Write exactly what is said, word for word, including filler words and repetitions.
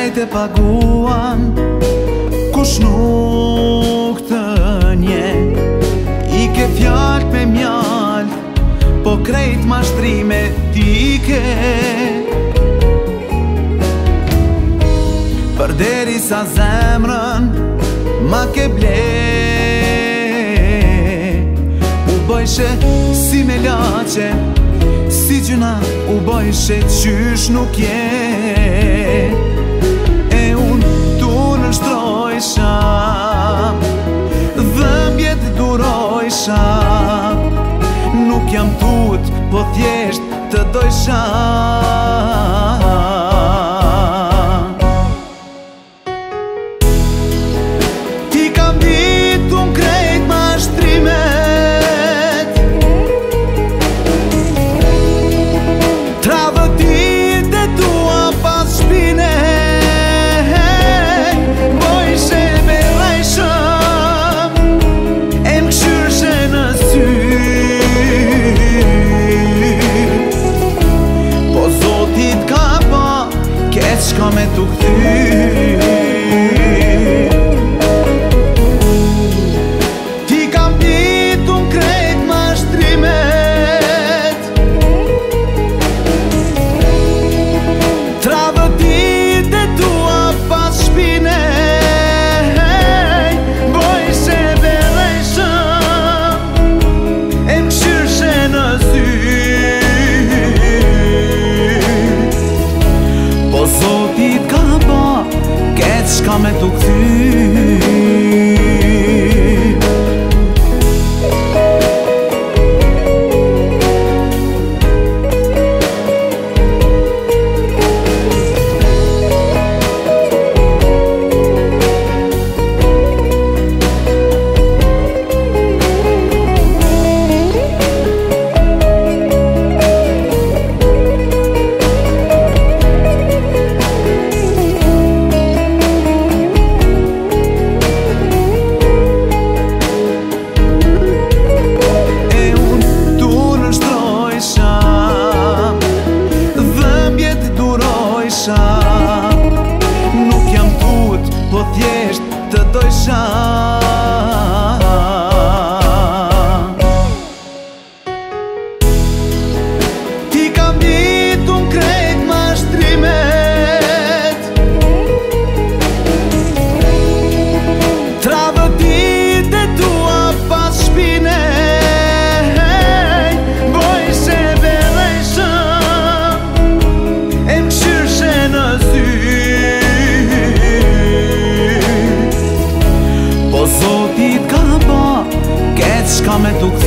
krejt e paguam, kush nuk të nje. I ke fjallë me mjallë, po krejt mashtrime ti ke. Përderi sa zemrën ma ke ble, u bëjshe si me lache, si gjuna u bëjshe qysh nuk je. E unë tu nështrojsha, dhëmbjet durojsha, nuk jam tut, po thjesht të dojsha. Ti kam ditu krejt mashtrimet, travëtit e tua pas shpine, bojshe me lajshëm, e më këshyrshe në sy. Po Zotit ka pa, keq ka me t'u kthy. Zotit ka pa, keq ka me t'u kthy. Nuk jam tut, po thjesht të dojsha. Ti kam ditu krejt mashtrimet, travëtit e tua pas shpine, bojshe belejshëm, e më këshyrshe në sy. Po Zotit ka pa, keq ka me t'u kthy.